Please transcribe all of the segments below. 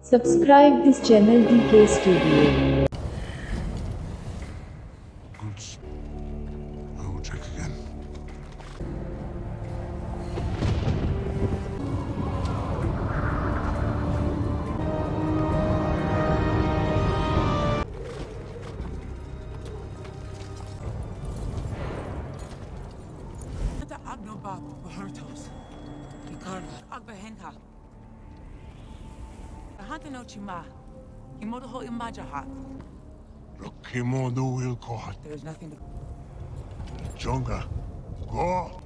Subscribe this channel DK Studio. Goods. I will check again. There is nothing to... Jonga, go!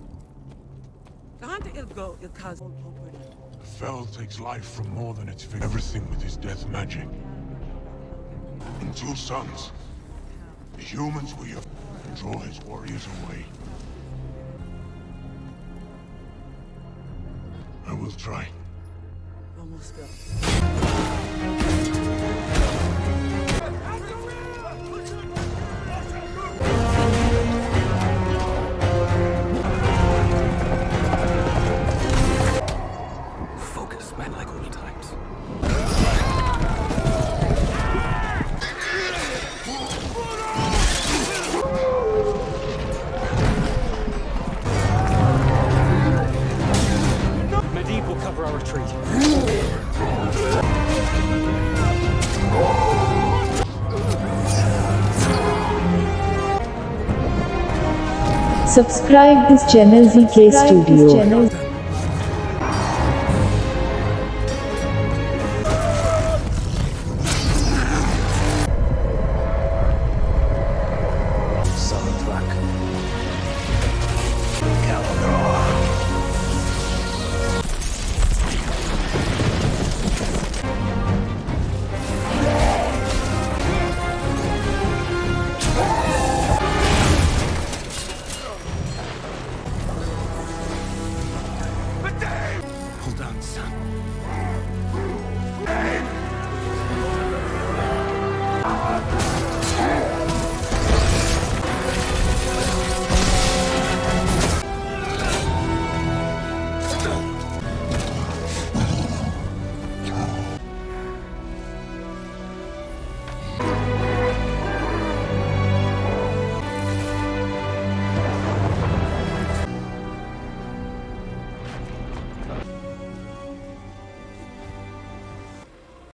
The Fel takes life from more than its victim. Everything with his death magic. And 2 sons. The humans we have draw his warriors away. I will try. Almost there. Focus, man, like old times. Medivh will cover our retreat. Subscribe this channel DK Studio.